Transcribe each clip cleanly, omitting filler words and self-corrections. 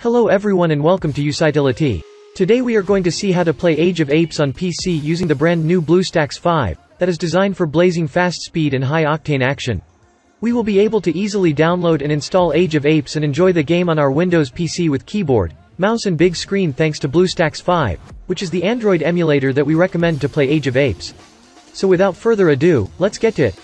Hello everyone and welcome to Usitility. Today we are going to see how to play Age of Apes on PC using the brand new BlueStacks 5, that is designed for blazing fast speed and high-octane action. We will be able to easily download and install Age of Apes and enjoy the game on our Windows PC with keyboard, mouse and big screen thanks to BlueStacks 5, which is the Android emulator that we recommend to play Age of Apes. So without further ado, let's get to it.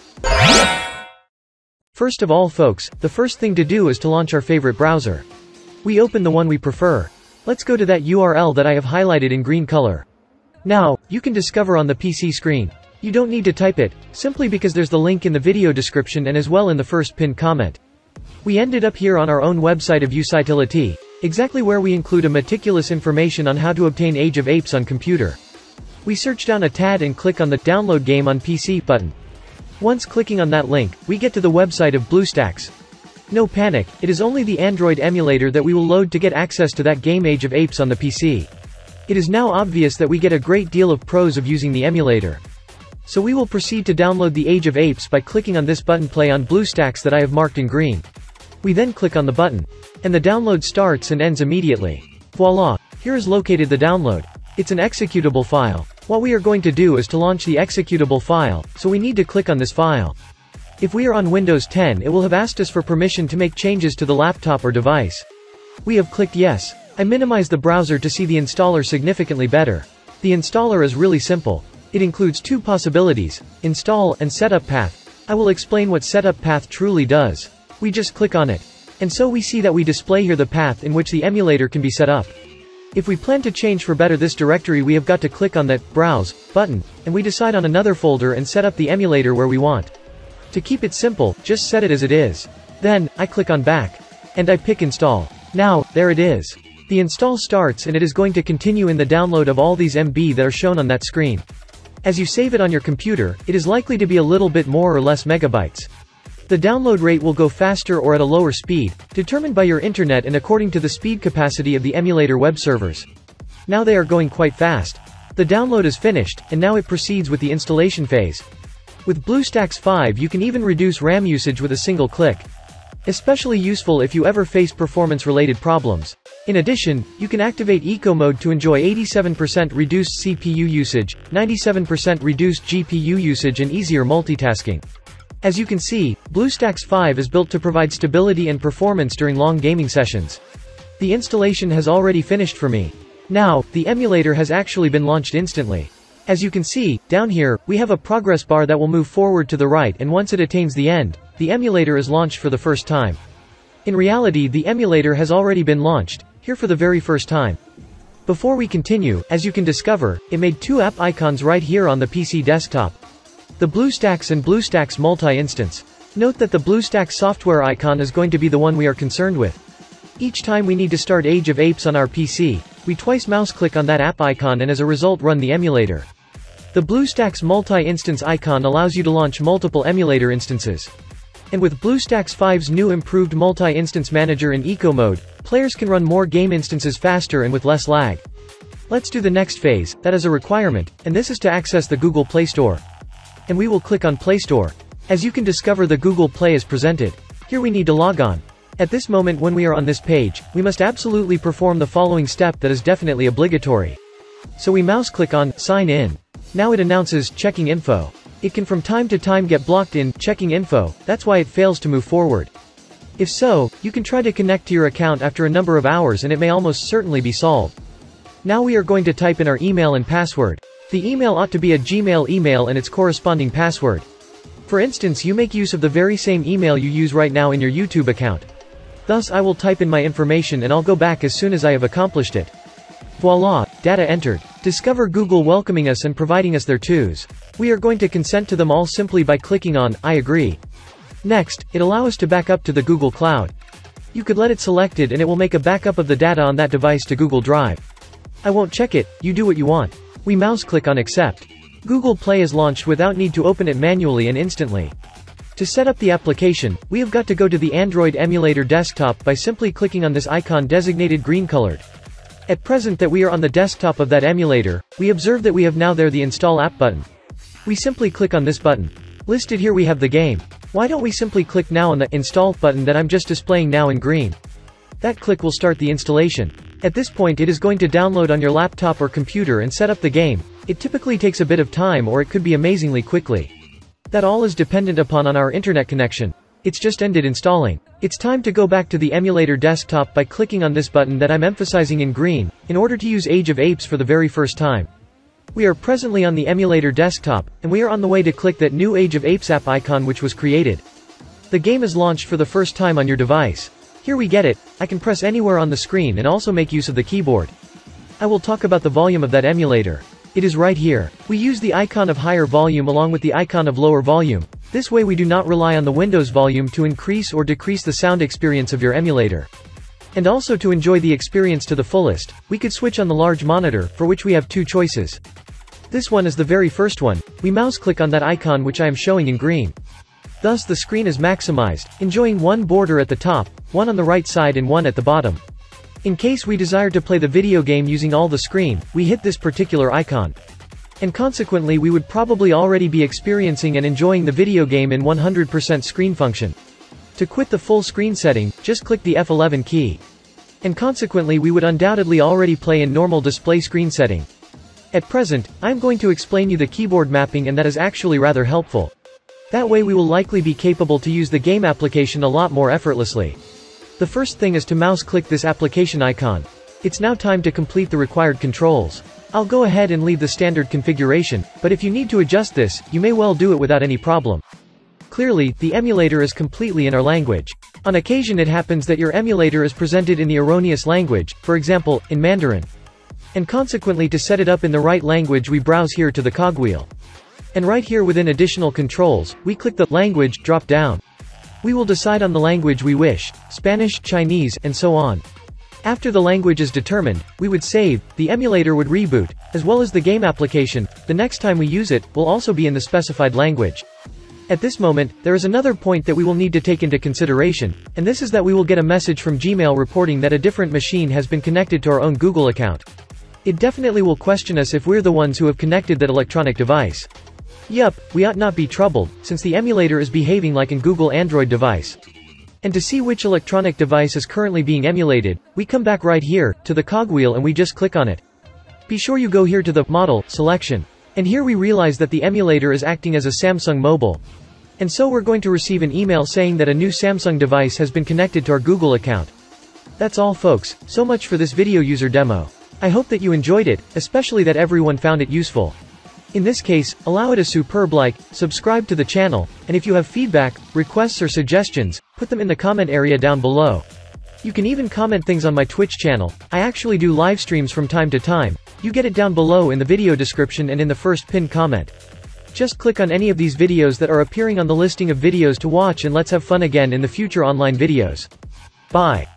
First of all folks, the first thing to do is to launch our favorite browser. We open the one we prefer. Let's go to that URL that I have highlighted in green color. Now, you can discover on the PC screen. You don't need to type it, simply because there's the link in the video description and as well in the first pinned comment. We ended up here on our own website of Usitility, exactly where we include a meticulous information on how to obtain Age of Apes on computer. We search down a tad and click on the Download Game on PC button. Once clicking on that link, we get to the website of BlueStacks. No panic, it is only the Android emulator that we will load to get access to that game Age of Apes on the PC. It is now obvious that we get a great deal of pros of using the emulator. So we will proceed to download the Age of Apes by clicking on this button Play on BlueStacks that I have marked in green. We then click on the button. And the download starts and ends immediately. Voila, here is located the download. It's an executable file. What we are going to do is to launch the executable file, so we need to click on this file. If we are on Windows 10 it will have asked us for permission to make changes to the laptop or device. We have clicked yes. I minimize the browser to see the installer significantly better. The installer is really simple. It includes two possibilities, install and setup path. I will explain what setup path truly does. We just click on it. And so we see that we display here the path in which the emulator can be set up. If we plan to change for better this directory we have got to click on that Browse button, and we decide on another folder and set up the emulator where we want. To keep it simple, just set it as it is. Then, I click on Back. And I pick Install. Now, there it is. The install starts and it is going to continue in the download of all these MB that are shown on that screen. As you save it on your computer, it is likely to be a little bit more or less megabytes. The download rate will go faster or at a lower speed, determined by your internet and according to the speed capacity of the emulator web servers. Now they are going quite fast. The download is finished, and now it proceeds with the installation phase. With BlueStacks 5 you can even reduce RAM usage with a single click. Especially useful if you ever face performance-related problems. In addition, you can activate Eco Mode to enjoy 87% reduced CPU usage, 97% reduced GPU usage and easier multitasking. As you can see, BlueStacks 5 is built to provide stability and performance during long gaming sessions. The installation has already finished for me. Now, the emulator has actually been launched instantly. As you can see, down here, we have a progress bar that will move forward to the right and once it attains the end, the emulator is launched for the first time. In reality the emulator has already been launched, here for the very first time. Before we continue, as you can discover, it made two app icons right here on the PC desktop. The BlueStacks and BlueStacks multi-instance. Note that the BlueStacks software icon is going to be the one we are concerned with. Each time we need to start Age of Apes on our PC, we twice mouse click on that app icon and as a result run the emulator. The BlueStacks multi-instance icon allows you to launch multiple emulator instances. And with BlueStacks 5's new improved multi-instance manager in Eco Mode, players can run more game instances faster and with less lag. Let's do the next phase, that is a requirement, and this is to access the Google Play Store. And we will click on Play Store. As you can discover the Google Play is presented. Here we need to log on. At this moment when we are on this page, we must absolutely perform the following step that is definitely obligatory. So we mouse click on Sign In. Now it announces Checking Info. It can from time to time get blocked in Checking Info, that's why it fails to move forward. If so, you can try to connect to your account after a number of hours and it may almost certainly be solved. Now we are going to type in our email and password. The email ought to be a Gmail email and its corresponding password. For instance you make use of the very same email you use right now in your YouTube account. Thus I will type in my information and I'll go back as soon as I have accomplished it. Voila, data entered. Discover Google welcoming us and providing us their twos. We are going to consent to them all simply by clicking on I agree. Next, it allows us to back up to the Google Cloud. You could let it selected and it will make a backup of the data on that device to Google Drive. I won't check it, you do what you want. We mouse click on Accept. Google Play is launched without need to open it manually and instantly. To set up the application, we have got to go to the Android emulator desktop by simply clicking on this icon designated green colored. At present that we are on the desktop of that emulator, we observe that we have now there the Install App button. We simply click on this button. Listed here we have the game. Why don't we simply click now on the Install button that I'm just displaying now in green. That click will start the installation. At this point it is going to download on your laptop or computer and set up the game. It typically takes a bit of time, or it could be amazingly quickly. That all is dependent upon our internet connection. It's just ended installing. It's time to go back to the emulator desktop by clicking on this button that I'm emphasizing in green, in order to use Age of Apes for the very first time. We are presently on the emulator desktop, and we are on the way to click that new Age of Apes app icon which was created. The game is launched for the first time on your device. Here we get it. I can press anywhere on the screen and also make use of the keyboard. I will talk about the volume of that emulator. It is right here. We use the icon of higher volume along with the icon of lower volume. This way we do not rely on the Windows volume to increase or decrease the sound experience of your emulator. And also to enjoy the experience to the fullest, we could switch on the large monitor, for which we have two choices. This one is the very first one. We mouse click on that icon which I am showing in green. Thus the screen is maximized, enjoying one border at the top, one on the right side and one at the bottom. In case we desire to play the video game using all the screen, we hit this particular icon. And consequently we would probably already be experiencing and enjoying the video game in 100% screen function. To quit the full screen setting, just click the F11 key. And consequently we would undoubtedly already play in normal display screen setting. At present, I am going to explain you the keyboard mapping, and that is actually rather helpful. That way we will likely be capable to use the game application a lot more effortlessly. The first thing is to mouse click this application icon. It's now time to complete the required controls. I'll go ahead and leave the standard configuration, but if you need to adjust this, you may well do it without any problem. Clearly, the emulator is completely in our language. On occasion it happens that your emulator is presented in the erroneous language, for example, in Mandarin. And consequently to set it up in the right language we browse here to the cogwheel. And right here within additional controls, we click the language drop down. We will decide on the language we wish, Spanish, Chinese, and so on. After the language is determined, we would save, the emulator would reboot, as well as the game application. The next time we use it, will also be in the specified language. At this moment, there is another point that we will need to take into consideration, and this is that we will get a message from Gmail reporting that a different machine has been connected to our own Google account. It definitely will question us if we're the ones who have connected that electronic device. Yup, we ought not be troubled, since the emulator is behaving like a Google Android device. And to see which electronic device is currently being emulated, we come back right here, to the cogwheel, and we just click on it. Be sure you go here to the Model selection. And here we realize that the emulator is acting as a Samsung Mobile. And so we're going to receive an email saying that a new Samsung device has been connected to our Google account. That's all folks, so much for this video user demo. I hope that you enjoyed it, especially that everyone found it useful. In this case, allow it a superb like, subscribe to the channel, and if you have feedback, requests or suggestions, put them in the comment area down below. You can even comment things on my Twitch channel. I actually do live streams from time to time. You get it down below in the video description and in the first pinned comment. Just click on any of these videos that are appearing on the listing of videos to watch, and let's have fun again in the future online videos. Bye.